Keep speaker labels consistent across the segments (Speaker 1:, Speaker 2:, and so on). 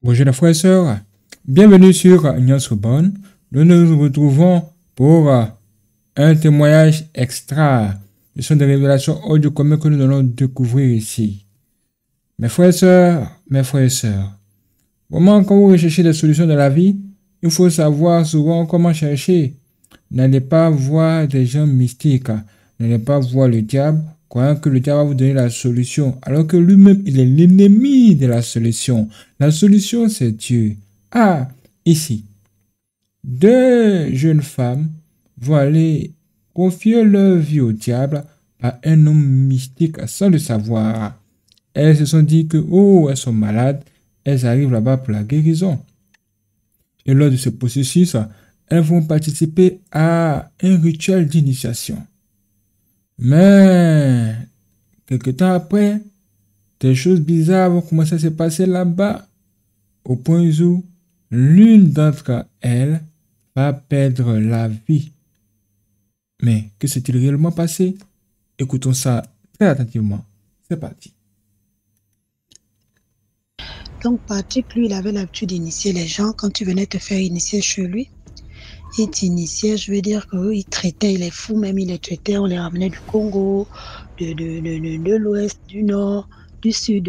Speaker 1: Bonjour les frères et sœurs, bienvenue sur Nyon-sur-Bonne. Nous nous retrouvons pour un témoignage extra. Ce sont des révélations hors du commun que nous allons découvrir ici. Mes frères et sœurs, vraiment quand vous recherchez des solutions dans la vie, il faut savoir souvent comment chercher. N'allez pas voir des gens mystiques, n'allez pas voir le diable, croyant que le diable va vous donner la solution, alors que lui-même, il est l'ennemi de la solution. La solution, c'est Dieu. Ah, ici, deux jeunes femmes vont aller confier leur vie au diable par un homme mystique sans le savoir. Elles se sont dit que, oh, elles sont malades, elles arrivent là-bas pour la guérison. Et lors de ce processus, elles vont participer à un rituel d'initiation. Mais, quelque temps après, des choses bizarres vont commencer à se passer là-bas, au point où l'une d'entre elles va perdre la vie. Mais que s'est-il réellement passé? Écoutons ça très attentivement. C'est parti.
Speaker 2: Donc Patrick, lui, il avait l'habitude d'initier les gens. Quand tu venais te faire initier chez lui, il t'initiait, je veux dire qu'il traitait les fous, même il les traitait, on les ramenait du Congo, de l'Ouest, du Nord, du Sud,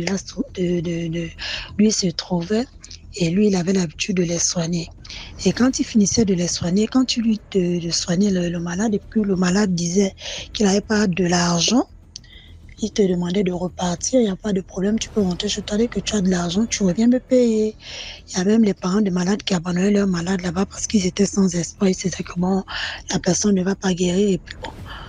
Speaker 2: lui se trouvait, et lui, il avait l'habitude de les soigner. Et quand il finissait de les soigner, quand tu lui de soigner le malade, et puis le malade disait qu'il n'avait pas de l'argent, il te demandait de repartir, il n'y a pas de problème, tu peux rentrer chez toi, dès que tu as de l'argent, tu reviens me payer. Il y a même les parents de malades qui abandonnaient leurs malades là-bas parce qu'ils étaient sans espoir, ils se disaient que bon, la personne ne va pas guérir, et puis bon,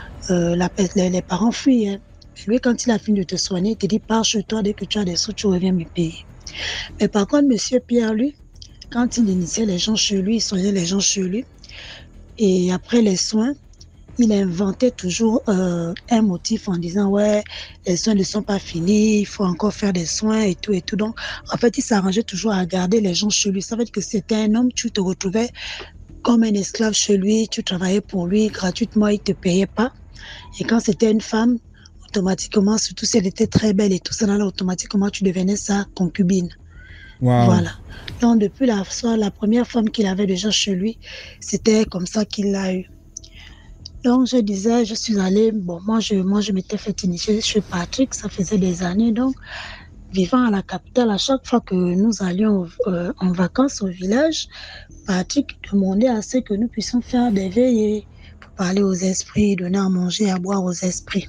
Speaker 2: les parents fuient. Hein. Lui, quand il a fini de te soigner, il te dit, pars chez toi, dès que tu as des sous, tu reviens me payer. Mais par contre, monsieur Pierre, lui, quand il initiait les gens chez lui, il soignait les gens chez lui, et après les soins, il inventait toujours un motif en disant ouais, les soins ne sont pas finis, il faut encore faire des soins et tout et tout. Donc, en fait, il s'arrangeait toujours à garder les gens chez lui. Ça veut dire que c'était un homme, tu te retrouvais comme un esclave chez lui, tu travaillais pour lui gratuitement, il ne te payait pas. Et quand c'était une femme, automatiquement, surtout si elle était très belle et tout ça, là, automatiquement, tu devenais sa concubine.
Speaker 1: Waouh.
Speaker 2: Voilà. Donc, depuis la première femme qu'il avait déjà chez lui, c'était comme ça qu'il l'a eu. Donc, je disais, je suis allée, bon, moi, je m'étais fait initier chez Patrick, ça faisait des années. Donc, vivant à la capitale, à chaque fois que nous allions en vacances au village, Patrick demandait à ce que nous puissions faire des veillées pour parler aux esprits, donner à manger et à boire aux esprits.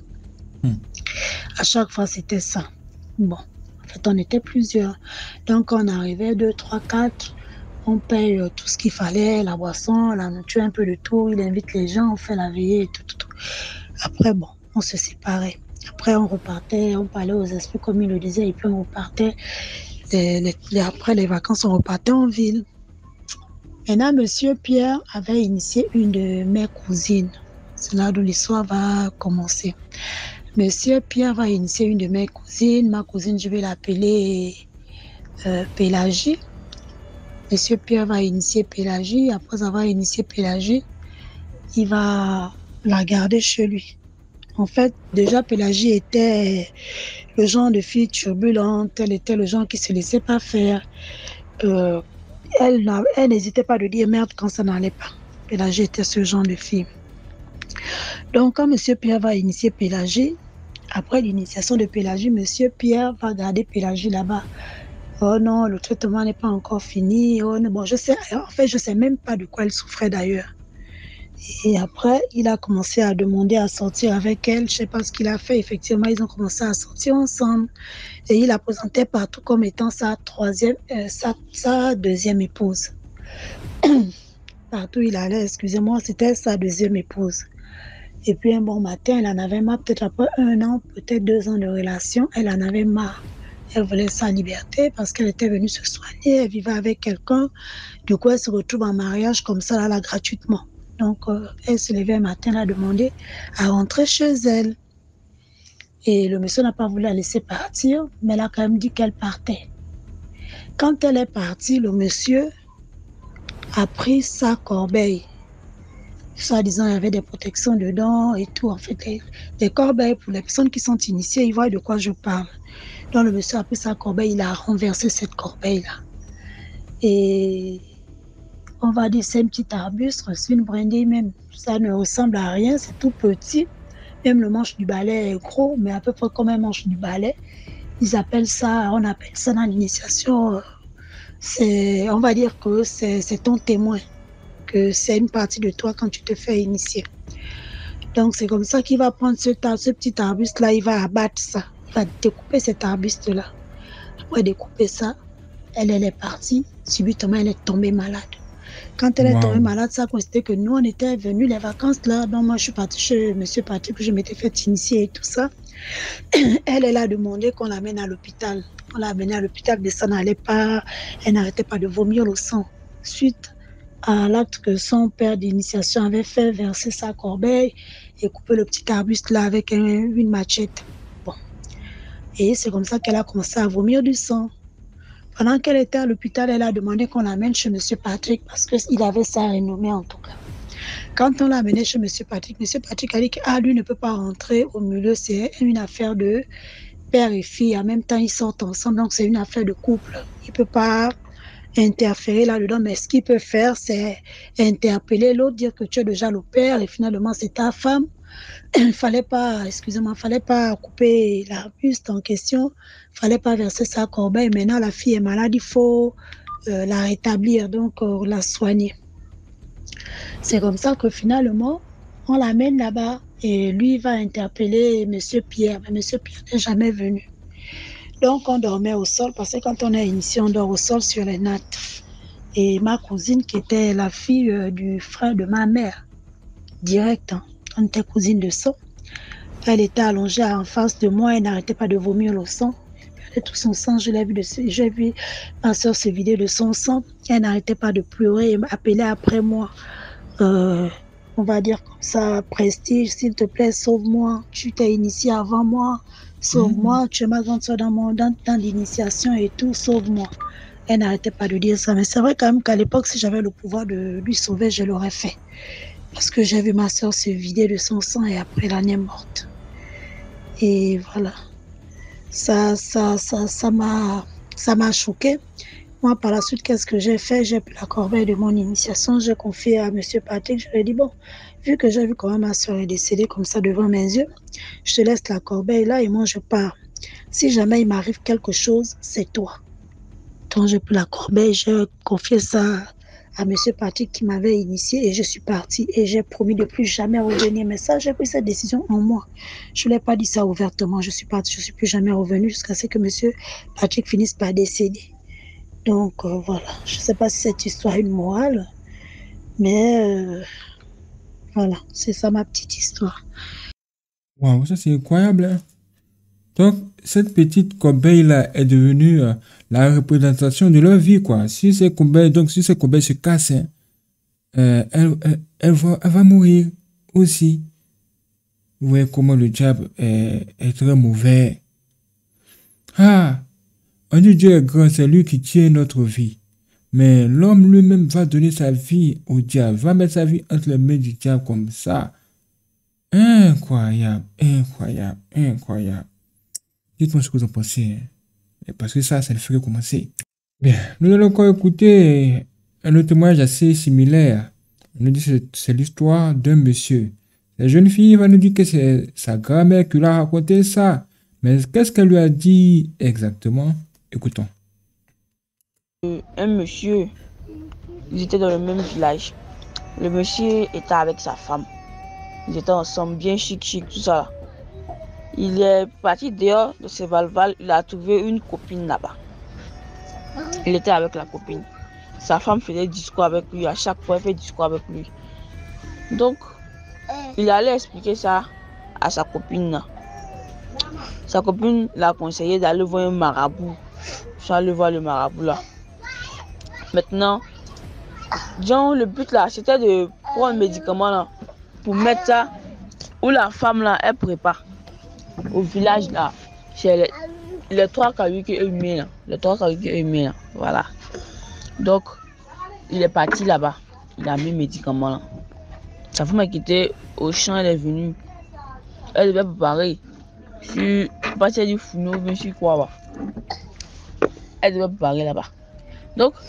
Speaker 2: À chaque fois, c'était ça. Bon, en fait, on était plusieurs. Donc, on arrivait 2, 3, 4. On paye tout ce qu'il fallait, la boisson, la nourriture, un peu de tout. Il invite les gens, on fait la veillée et tout. Après, bon, on se séparait. Après, on repartait, on parlait aux esprits, comme il le disait, et puis on repartait. Après les vacances, on repartait en ville. Maintenant, monsieur Pierre avait initié une de mes cousines. C'est là où l'histoire va commencer. Monsieur Pierre va initier une de mes cousines. Ma cousine, je vais l'appeler Pélagie. Monsieur Pierre va initier Pélagie. Après avoir initié Pélagie, il va la garder chez lui. En fait, déjà, Pélagie était le genre de fille turbulente. Elle était le genre qui ne se laissait pas faire. Elle n'hésitait pas de dire merde quand ça n'allait pas. Pélagie était ce genre de fille. Donc, quand monsieur Pierre va initier Pélagie, après l'initiation de Pélagie, monsieur Pierre va garder Pélagie là-bas. Oh non, le traitement n'est pas encore fini. Oh non, bon, je sais même pas de quoi elle souffrait d'ailleurs. Et après, il a commencé à demander à sortir avec elle. Je ne sais pas ce qu'il a fait. Effectivement, ils ont commencé à sortir ensemble. Et il la présentait partout comme étant sa deuxième épouse. Partout il allait, excusez-moi, c'était sa deuxième épouse. Et puis un bon matin, elle en avait marre, peut-être après 1 an, peut-être 2 ans de relation, elle en avait marre. Elle voulait sa liberté parce qu'elle était venue se soigner, elle vivait avec quelqu'un. Du coup, elle se retrouve en mariage comme ça, là, gratuitement. Donc, elle se levait un matin, elle a demandé à rentrer chez elle. Et le monsieur n'a pas voulu la laisser partir, mais elle a quand même dit qu'elle partait. Quand elle est partie, le monsieur a pris sa corbeille. Soi-disant, il y avait des protections dedans et tout. En fait, les corbeilles, pour les personnes qui sont initiées, ils voient de quoi je parle. Donc, le monsieur a pris sa corbeille, il a renversé cette corbeille-là. Et on va dire c'est un petit arbuste, c'est une brindille même. Ça ne ressemble à rien, c'est tout petit. Même le manche du balai est gros, mais à peu près comme un manche du balai. On appelle ça dans l'initiation, on va dire que c'est ton témoin, que c'est une partie de toi quand tu te fais initier. Donc c'est comme ça qu'il va prendre ce petit arbuste-là, il va abattre ça, il va découper cet arbuste-là. Après découper ça, elle est partie, subitement elle est tombée malade. Quand elle est tombée malade, ça consistait que nous, on était venus les vacances là. Donc moi, je suis partie chez Monsieur Patrick, que je m'étais fait initier et tout ça. Elle a demandé qu'on l'amène à l'hôpital. On l'a amenée à l'hôpital, mais ça n'allait pas. Elle n'arrêtait pas de vomir le sang. Suite à l'acte que son père d'initiation avait fait, verser sa corbeille et couper le petit arbuste là avec une machette. Bon. Et c'est comme ça qu'elle a commencé à vomir du sang. Pendant qu'elle était à l'hôpital, elle a demandé qu'on l'amène chez M. Patrick parce qu'il avait sa renommée en tout cas. Quand on l'a amené chez M. Patrick a dit que lui ne peut pas rentrer au milieu, c'est une affaire de père et fille. En même temps, ils sortent ensemble, donc c'est une affaire de couple. Il ne peut pas interférer là-dedans, mais ce qu'il peut faire, c'est interpeller l'autre, dire que tu es déjà le père et finalement c'est ta femme. Il fallait pas couper l'arbuste en question, il fallait pas verser sa corbeille. Maintenant, la fille est malade, il faut la rétablir, donc la soigner. C'est comme ça que finalement, on l'amène là-bas et lui va interpeller Monsieur Pierre. Mais Monsieur Pierre n'est jamais venu. Donc, on dormait au sol parce que quand on est initié, on dort au sol sur les nattes. Et ma cousine, qui était la fille du frère de ma mère, direct, hein, on était cousine de sang. Elle était allongée en face de moi, elle n'arrêtait pas de vomir le sang. Elle tout son sang, j'ai vu ma soeur se vider de son sang. Elle n'arrêtait pas de pleurer et m'appeler après moi. On va dire comme ça, Prestige, s'il te plaît, sauve-moi. Tu t'es initié avant moi, sauve-moi. Tu es ma grande soeur dans l'initiation et tout, sauve-moi. Elle n'arrêtait pas de dire ça. Mais c'est vrai quand même qu'à l'époque, si j'avais le pouvoir de lui sauver, je l'aurais fait. Parce que j'ai vu ma soeur se vider de son sang et après l'année morte. Et voilà. Ça m'a choqué. Moi, par la suite, qu'est-ce que j'ai fait? J'ai pris la corbeille de mon initiation, j'ai confié à Monsieur Patrick. Je lui ai dit, bon, vu que j'ai vu comment ma soeur est décédée comme ça devant mes yeux, je te laisse la corbeille là et moi, je pars. Si jamais il m'arrive quelque chose, c'est toi. Donc, j'ai pris la corbeille, j'ai confié ça à Monsieur Patrick qui m'avait initié et je suis partie et j'ai promis de plus jamais revenir. Mais ça, j'ai pris cette décision en moi. Je ne l'ai pas dit ça ouvertement. Je suis partie, je ne suis plus jamais revenue jusqu'à ce que Monsieur Patrick finisse par décéder. Donc voilà, je ne sais pas si cette histoire a une morale, mais voilà, c'est ça ma petite histoire.
Speaker 1: Waouh, ça c'est incroyable, hein? Donc, cette petite corbeille-là est devenue la représentation de leur vie, quoi. Si ces corbeilles se cassent, hein, elle va mourir aussi. Vous voyez comment le diable est très mauvais. Ah, on dit Dieu est grand, c'est lui qui tient notre vie. Mais l'homme lui-même va donner sa vie au diable, va mettre sa vie entre les mains du diable comme ça. Incroyable, incroyable, incroyable. Dites-moi ce que vous en pensez, hein. Parce que ça ne ferait commencer. Bien, nous allons encore écouter un autre témoignage assez similaire. On nous dit que c'est l'histoire d'un monsieur. La jeune fille va nous dire que c'est sa grand-mère qui lui a raconté ça. Mais qu'est-ce qu'elle lui a dit exactement? Écoutons.
Speaker 3: Un monsieur, ils étaient dans le même village. Le monsieur était avec sa femme. Ils étaient ensemble, bien chic, tout ça. Il est parti dehors de ses valval, il a trouvé une copine là-bas. Il était avec la copine. Sa femme faisait discours avec lui, à chaque fois elle fait discours avec lui. Donc, il allait expliquer ça à sa copine là. Sa copine l'a conseillé d'aller voir un marabout. Je suis allé voir le marabout là. Maintenant, genre, le but là, c'était de prendre un médicament là, pour mettre ça où la femme là, elle prépare. Au village là, chez les 3 cailloux qui humains là. Les 3 cailloux qui humains là, voilà. Donc, il est parti là-bas. Il a mis le médicament là. Sa femme a quitté au champ, elle est venue. Elle devait préparer. Sur partir du fourneau, bien sûr quoi. Elle devait préparer là-bas. Donc,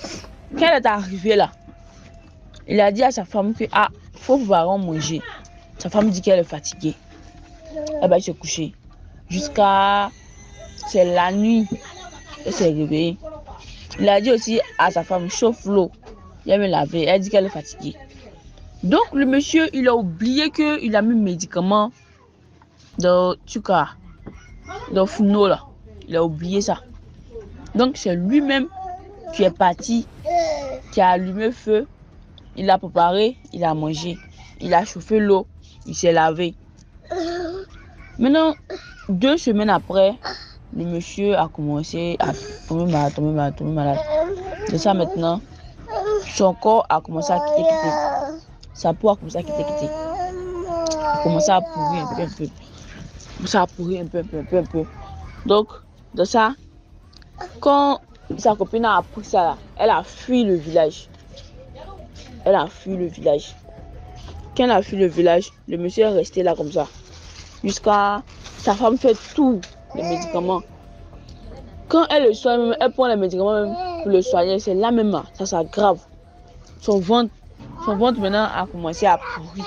Speaker 3: Quand elle est arrivée là, il a dit à sa femme que faut pouvoir manger. Sa femme dit qu'elle est fatiguée. Elle va se coucher. Jusqu'à c'est la nuit. Elle s'est réveillée. Il a dit aussi à sa femme, chauffe l'eau. Il a me laver. Elle dit qu'elle est fatiguée. Donc le monsieur, il a oublié qu'il a mis médicament dans Tuka, dans Funo là. Il a oublié ça. Donc c'est lui-même qui est parti, qui a allumé le feu. Il a préparé, il a mangé. Il a chauffé l'eau, il s'est lavé. Maintenant, 2 semaines après, le monsieur a commencé à tomber malade. De ça maintenant, son corps a commencé à quitter. Sa peau a commencé à quitter. A commencé à pourrir un peu. Ça a pourri un peu. Donc, de ça, quand sa copine a appris ça, là, elle a fui le village. Quand elle a fui le village, le monsieur est resté là comme ça. Jusqu'à sa femme fait tout les médicaments. Quand elle le soigne, elle prend les médicaments même pour le soigner, c'est là même, ça s'aggrave. Son ventre maintenant a commencé à pourrir.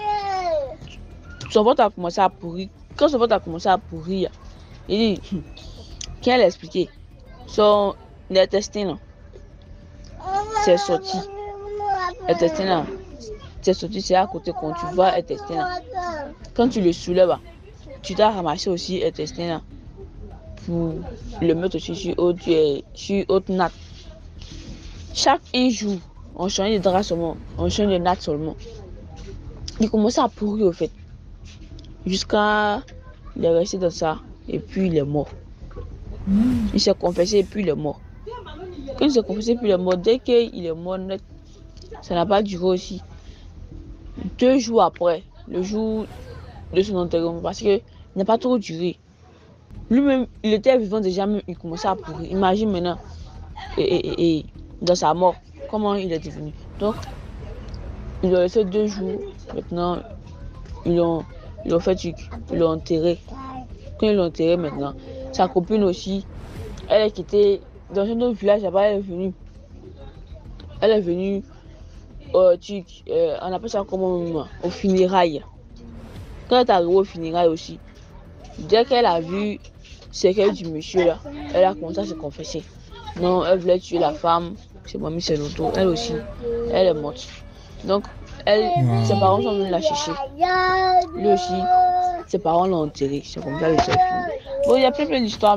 Speaker 3: Quand son ventre a commencé à pourrir, il dit, quand elle a expliqué, son intestin c'est sorti. L'intestin c'est sorti, c'est à côté quand tu vois l'intestin. Quand tu le soulèves, tu dois ramasser aussi l'intestin pour le mettre aussi sur autre natte. Chaque jour, on change de drap seulement, on change de natte seulement. Il commençait à pourrir au fait. Jusqu'à il est resté dans ça et puis il est mort. Il s'est confessé et puis il est mort. Quand il s'est confessé et puis il est mort, dès qu'il est mort net, ça n'a pas duré aussi. 2 jours après, le jour de son enterrement, parce qu'il n'a pas trop duré. Lui-même, il était vivant déjà, mais il commençait à pourrir. Imagine maintenant, et dans sa mort, comment il est devenu. Donc, il a laissé 2 jours. Maintenant, ils l'ont enterré. Quand ils l'ont enterré maintenant, sa copine aussi, elle est quittée dans un autre village là-bas, elle est venue on appelle ça comment, au funérailles. Quand elle est arrivée au funérailles aussi, dès qu'elle a vu ce qu'elle du monsieur là, elle a commencé à se confesser. Non, elle voulait tuer la femme, c'est Mamie Seloto, elle aussi, elle est morte. Donc, ses parents sont venus la chercher. Lui aussi, ses parents l'ont enterré. C'est comme ça que c'est fini. Bon, il y a plein d'histoires.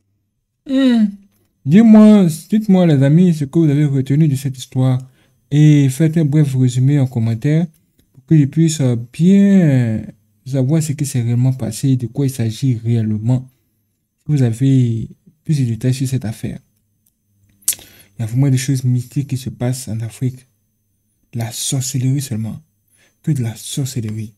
Speaker 1: Dites-moi les amis ce que vous avez retenu de cette histoire et faites un bref résumé en commentaire pour que je puisse bien savoir ce qui s'est réellement passé, de quoi il s'agit réellement. Vous avez plus de détails sur cette affaire. Il y a vraiment des choses mystiques qui se passent en Afrique. La sorcellerie seulement. Que de la sorcellerie.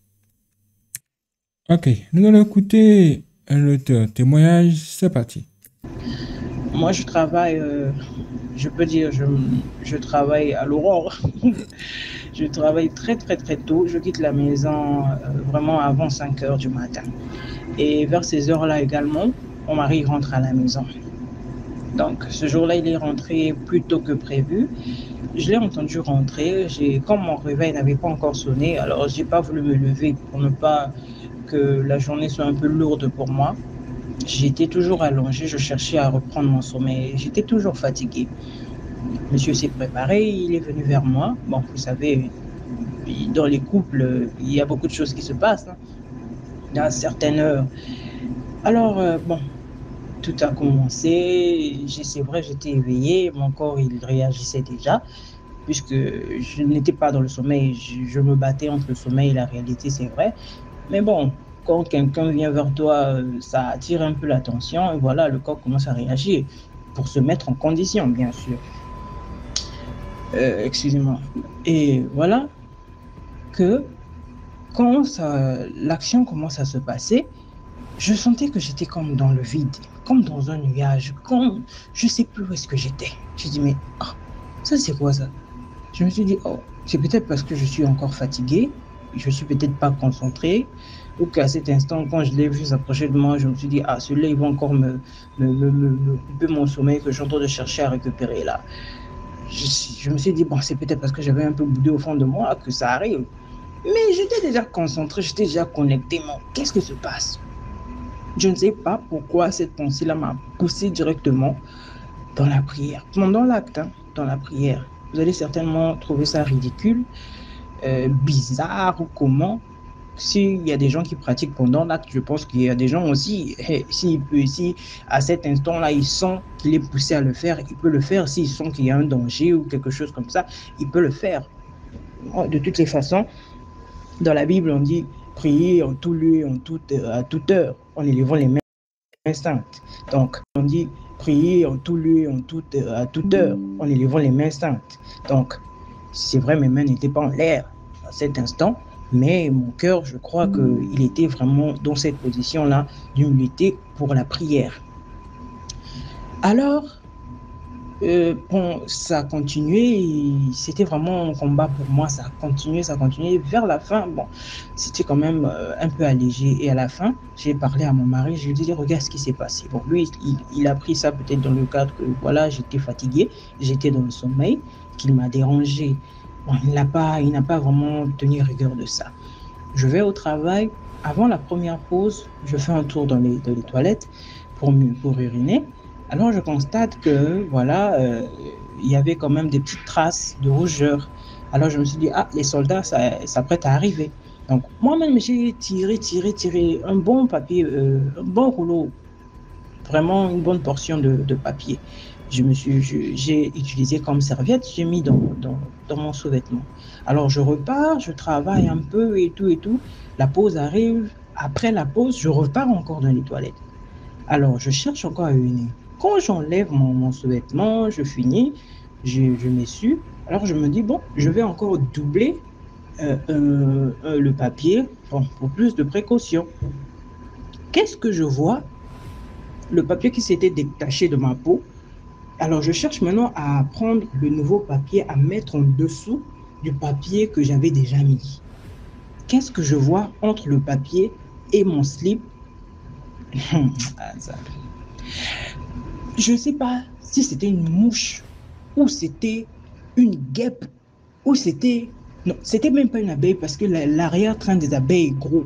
Speaker 1: Ok, nous allons écouter un autre témoignage. C'est parti.
Speaker 4: Moi, je travaille, je peux dire, je travaille à l'aurore. Je travaille très tôt. Je quitte la maison vraiment avant 5 heures du matin. Et vers ces heures-là également, mon mari rentre à la maison. Donc, ce jour-là, il est rentré plus tôt que prévu. Je l'ai entendu rentrer. Comme mon réveil n'avait pas encore sonné, alors je n'ai pas voulu me lever pour ne pas que la journée soit un peu lourde pour moi. J'étais toujours allongée, je cherchais à reprendre mon sommeil. J'étais toujours fatiguée. Monsieur s'est préparé, il est venu vers moi. Bon, vous savez, dans les couples, il y a beaucoup de choses qui se passent à certaines heures. Alors, tout a commencé. C'est vrai, j'étais éveillée. Mon corps, il réagissait déjà. Puisque je n'étais pas dans le sommeil. Je me battais entre le sommeil et la réalité, c'est vrai. Mais bon, quand quelqu'un vient vers toi, ça attire un peu l'attention. Et voilà, le corps commence à réagir pour se mettre en condition, bien sûr. Excusez-moi. Et voilà que quand l'action commence à se passer, je sentais que j'étais comme dans le vide, comme dans un nuage, comme je ne sais plus où est-ce que j'étais. Je me dis, mais ça c'est quoi ça? Je me suis dit, c'est peut-être parce que je suis encore fatiguée, je ne suis peut-être pas concentrée, ou qu'à cet instant, quand je l'ai vu s'approcher de moi, je me suis dit, celui-là, il va encore me couper mon sommeil que je suis en train de chercher à récupérer là. je me suis dit, bon, c'est peut-être parce que j'avais un peu boudé au fond de moi que ça arrive. Mais j'étais déjà concentré, j'étais déjà connecté. Mais qu'est-ce qui se passe? Je ne sais pas pourquoi cette pensée-là m'a poussé directement dans la prière. Pendant l'acte, hein, dans la prière. Vous allez certainement trouver ça ridicule, bizarre ou comment. S'il y a des gens qui pratiquent pendant l'acte, je pense qu'il y a des gens aussi, si à cet instant-là, ils sentent qu'il est poussé à le faire, il peut le faire. S'ils sentent qu'il y a un danger ou quelque chose comme ça, il peut le faire. De toutes les façons, dans la Bible, on dit prier en tout lieu, à toute heure, en élevant les mains saintes. Donc, on dit prier en tout lieu, à toute heure, en élevant les mains saintes. Donc, c'est vrai, mes mains n'étaient pas en l'air à cet instant, mais mon cœur, je crois qu'il était vraiment dans cette position-là d'humilité pour la prière. Alors, bon, ça a continué, c'était vraiment un combat pour moi, ça a continué. Vers la fin, bon, c'était quand même un peu allégé. Et à la fin, j'ai parlé à mon mari, je lui ai dit, regarde ce qui s'est passé. Bon, lui, il a pris ça peut-être dans le cadre que, voilà, j'étais fatigué, j'étais dans le sommeil, qu'il m'a dérangé. Bon, il n'a pas vraiment tenu rigueur de ça. Je vais au travail, avant la première pause, je fais un tour dans les toilettes pour uriner. Alors, je constate que, voilà, il y avait quand même des petites traces de rougeur. Alors, je me suis dit, ah, les soldats s'apprêtent à arriver. Donc, moi-même, j'ai tiré un bon papier, un bon rouleau, vraiment une bonne portion de papier. J'ai utilisé comme serviette, j'ai mis dans mon sous-vêtement. Alors, je repars, je travaille un peu et tout. La pause arrive. Après la pause, je repars encore dans les toilettes. Alors, je cherche encore à uriner. Quand j'enlève mon sous-vêtement, je finis, je m'essuie. Alors, je me dis, bon, je vais encore doubler le papier pour plus de précaution. Qu'est-ce que je vois? Le papier qui s'était détaché de ma peau. Alors, je cherche maintenant à prendre le nouveau papier, à mettre en dessous du papier que j'avais déjà mis. Qu'est-ce que je vois entre le papier et mon slip? Je ne sais pas si c'était une mouche, ou c'était une guêpe, ou c'était... Non, c'était même pas une abeille parce que l'arrière-train des abeilles est gros.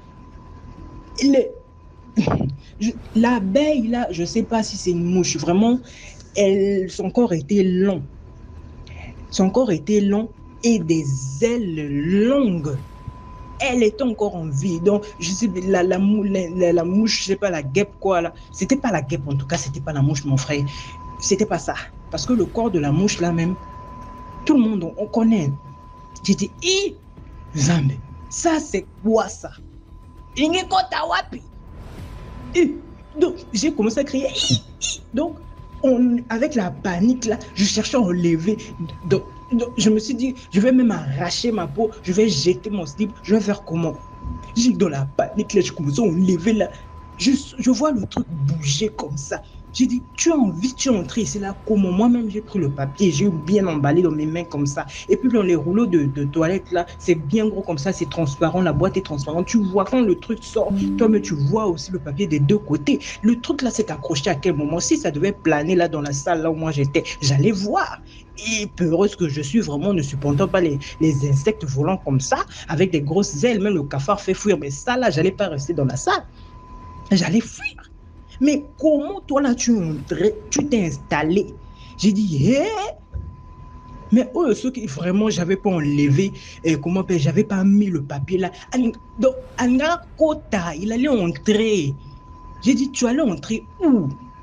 Speaker 4: L'abeille, là, je ne sais pas si c'est une mouche. Vraiment, son corps était long. Son corps était long et des ailes longues. Elle était encore en vie. Donc, je sais, la mouche, je sais pas, la guêpe, quoi, là. C'était pas la guêpe, en tout cas, c'était pas la mouche, mon frère. C'était pas ça. Parce que le corps de la mouche, là même, tout le monde, on connaît. J'ai dit, Zambe, ça, c'est quoi ça? Donc, j'ai commencé à crier, Donc, avec la panique, là, je cherchais à enlever. Donc, je me suis dit, je vais même arracher ma peau, je vais jeter mon slip, je vais faire comment? J'ai dans la panique, là, je commence à enlever, là. Je vois le truc bouger comme ça. J'ai dit, tu as envie, tu es entré ici, là, comment? Moi-même, j'ai pris le papier, j'ai bien emballé dans mes mains comme ça. Et puis, dans les rouleaux de toilette, là, c'est bien gros comme ça, c'est transparent, la boîte est transparente. Tu vois quand le truc sort, toi-même, tu vois aussi le papier des deux côtés. Le truc, là, c'est accroché à quel moment? Si ça devait planer, là, dans la salle, là où moi j'étais, j'allais voir. Et peureuse que je suis, vraiment, ne supportant pas les insectes volants comme ça, avec des grosses ailes, même le cafard fait fuir. Mais ça, là, j'allais pas rester dans la salle. J'allais fuir. Mais comment toi là tu t'es installé? J'ai dit, mais ceux qui vraiment j'avais pas enlevé, j'avais pas mis le papier là. Donc, Anakota, il allait entrer. J'ai dit, tu allais entrer où?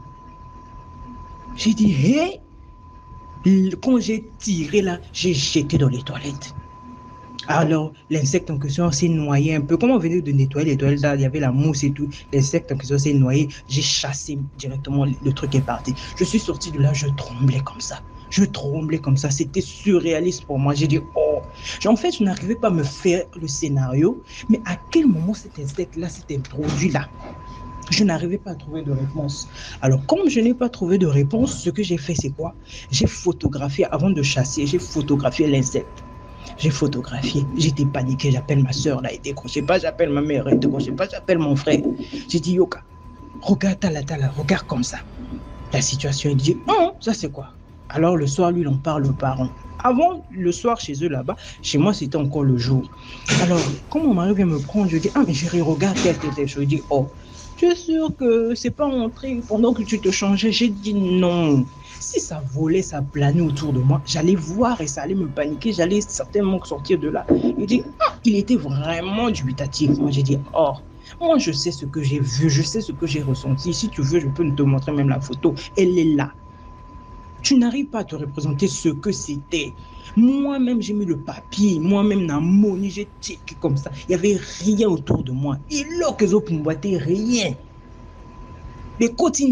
Speaker 4: J'ai dit, quand j'ai tiré là, j'ai jeté dans les toilettes. Alors, l'insecte en question s'est noyé un peu. Comme on venait de nettoyer les toilettes, là, il y avait la mousse et tout. L'insecte en question s'est noyé. J'ai chassé directement, le truc est parti. Je suis sorti de là, je tremblais comme ça. C'était surréaliste pour moi. J'ai dit, En fait, je n'arrivais pas à me faire le scénario. Mais à quel moment cet insecte-là s'est introduit là? Je n'arrivais pas à trouver de réponse. Alors, comme je n'ai pas trouvé de réponse, ce que j'ai fait, c'est quoi? J'ai photographié, avant de chasser, j'ai photographié l'insecte. J'ai photographié, j'étais paniqué, j'appelle ma soeur, là, elle décrochait pas, j'appelle ma mère, elle décrochait pas, j'appelle mon frère. J'ai dit, Yoka, regarde Tala, regarde comme ça. La situation, il dit, ça c'est quoi? Alors le soir, lui, il en parle aux parents. Avant, le soir, chez eux là-bas, chez moi, c'était encore le jour. Alors, quand mon mari vient me prendre, je dis, ah, mais chérie, regarde telle chose. Je dis, oh, tu es sûr que c'est pas entré pendant que tu te changeais? J'ai dit non. Si ça volait, ça planait autour de moi, j'allais voir et ça allait me paniquer, j'allais certainement sortir de là. Il dit, ah, il était vraiment dubitatif. Moi, j'ai dit, oh, moi, je sais ce que j'ai vu, je sais ce que j'ai ressenti. Si tu veux, je peux te montrer même la photo. Elle est là. Tu n'arrives pas à te représenter ce que c'était. Moi-même, j'ai mis le papier. Moi-même, dans mon j'ai checké comme ça. Il n'y avait rien autour de moi. Et là, que je peux rien. Les côtés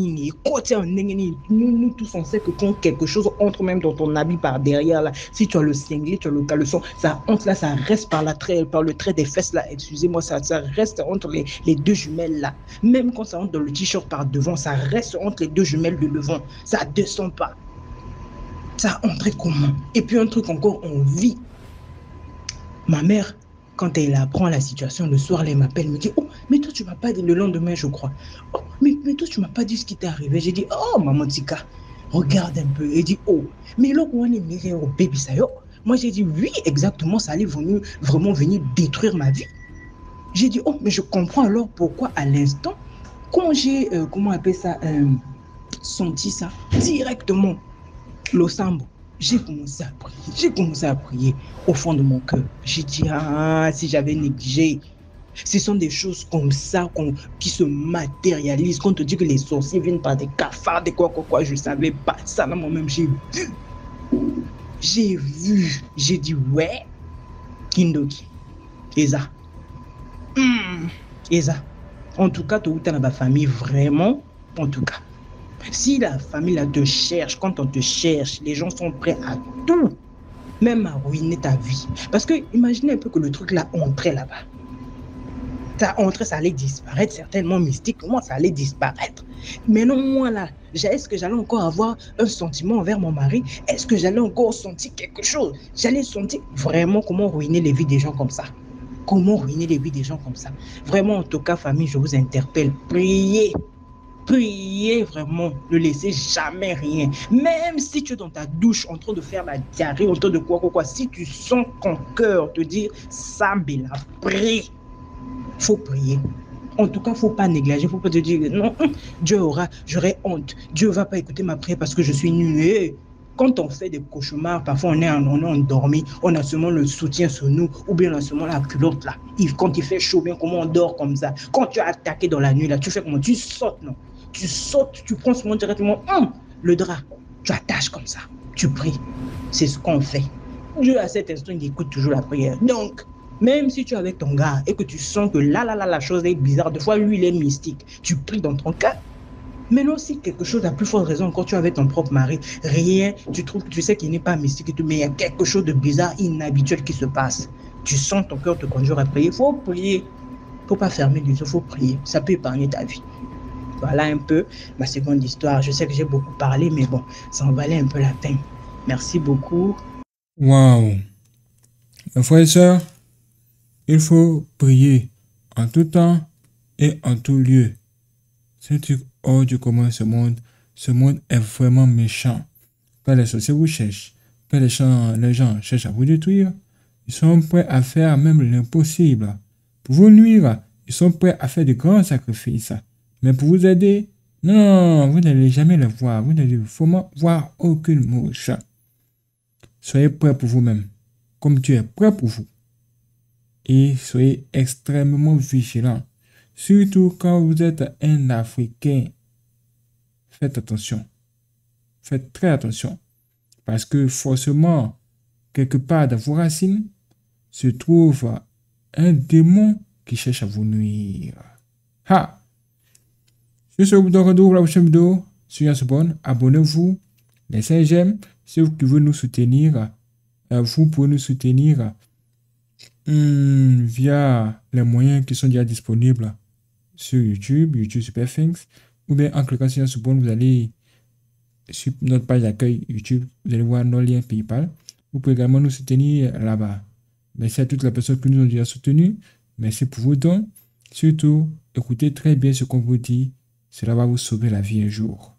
Speaker 4: nous tous on sait que quand quelque chose entre même dans ton habit par derrière là, si tu as le cinglet, tu as le caleçon, ça entre là, ça reste par le trait des fesses là, excusez-moi, ça reste entre les deux jumelles là. Même quand ça entre dans le t-shirt par devant, ça reste entre les deux jumelles de devant, ça descend pas. Ça entre comment? Et puis un truc encore, on vit. Ma mère, quand elle apprend la situation, le soir, elle m'appelle, elle me dit, oh, mais toi, tu m'as pas dit le lendemain, je crois. Oh, mais toi, tu m'as pas dit ce qui t'est arrivé. J'ai dit, oh, maman Tika, regarde un peu. Elle dit, oh, mais là, on est mis au bébé, ça y est. Moi, j'ai dit, oui, exactement, ça allait vraiment venir détruire ma vie. J'ai dit, oh, mais je comprends alors pourquoi, à l'instant, quand j'ai, comment on appelle ça, senti ça, directement, l'Osambo, j'ai commencé à prier au fond de mon cœur. J'ai dit, ah, si j'avais négligé. Ce sont des choses comme ça qui se matérialisent. Quand on te dit que les sorciers viennent par des cafards, des quoi, je ne savais pas ça. Là, moi-même, j'ai vu. J'ai dit, ouais, Kindoki, Eza. Eza. En tout cas, tu as dans ma famille, vraiment, en tout cas. Si la famille là te cherche, quand on te cherche, les gens sont prêts à tout, même à ruiner ta vie. Parce que imaginez un peu que le truc là entrait là-bas. Ça entrait, ça allait disparaître, certainement mystiquement, ça allait disparaître. Mais non, moi là, est-ce que j'allais encore avoir un sentiment envers mon mari? Est-ce que j'allais encore sentir quelque chose? J'allais sentir vraiment comment ruiner les vies des gens comme ça. Comment ruiner les vies des gens comme ça. Vraiment, en tout cas, famille, je vous interpelle, priez. Priez vraiment, ne laissez jamais rien. Même si tu es dans ta douche en train de faire la diarrhée, en train de quoi, si tu sens ton cœur te dire Sambela, prie. Faut prier. En tout cas, il ne faut pas négliger, il ne faut pas te dire non, j'aurai honte. Dieu ne va pas écouter ma prière parce que je suis nul. Quand on fait des cauchemars, parfois on est endormi, on a seulement le soutien sur nous, ou bien on a seulement la culotte là. Quand il fait chaud, bien comment on dort comme ça. Quand tu as attaqué dans la nuit là, tu fais comment? Tu sautes, non? Tu sautes, tu prends seulement directement le drap, tu attaches comme ça, tu pries. C'est ce qu'on fait. Dieu à cet instant, il écoute toujours la prière. Donc, même si tu es avec ton gars et que tu sens que là, la chose est bizarre, des fois lui il est mystique, tu pries dans ton cœur. Maintenant, si quelque chose a plus forte raison, quand tu es avec ton propre mari, rien, tu sais qu'il n'est pas mystique et tout, mais il y a quelque chose de bizarre, inhabituel qui se passe. Tu sens ton cœur te conjure à prier. Il faut prier. Il ne faut pas fermer les yeux, il faut prier. Ça peut épargner ta vie. Voilà un peu ma seconde histoire. Je sais que j'ai beaucoup parlé, mais bon, ça en valait un peu la peine. Merci beaucoup.
Speaker 1: Waouh! Mes frères et sœurs, il faut prier en tout temps et en tout lieu. C'est un truc hors du commun, ce monde. Ce monde est vraiment méchant. Quand les sorciers vous cherchent, quand les gens cherchent à vous détruire, ils sont prêts à faire même l'impossible. Pour vous nuire, ils sont prêts à faire de grands sacrifices. Mais pour vous aider, non, vous n'allez jamais les voir. Vous n'allez voir aucune mouche. Soyez prêts pour vous-même, comme Dieu est prêt pour vous. Et soyez extrêmement vigilants. Surtout quand vous êtes un Africain. Faites attention. Faites très attention. Parce que forcément, quelque part dans vos racines, se trouve un démon qui cherche à vous nuire. Ha! Je suis au bout de la prochaine vidéo sur Yasobon. Abonnez-vous. Laissez un j'aime. Si vous pouvez nous soutenir, vous pouvez nous soutenir via les moyens qui sont déjà disponibles sur YouTube Super Things, ou bien en cliquant sur Yasobon, vous allez sur notre page d'accueil YouTube, vous allez voir nos liens PayPal. Vous pouvez également nous soutenir là-bas. Merci à toutes les personnes qui nous ont déjà soutenus. Merci pour vos dons. Surtout, écoutez très bien ce qu'on vous dit. Cela va vous sauver la vie un jour.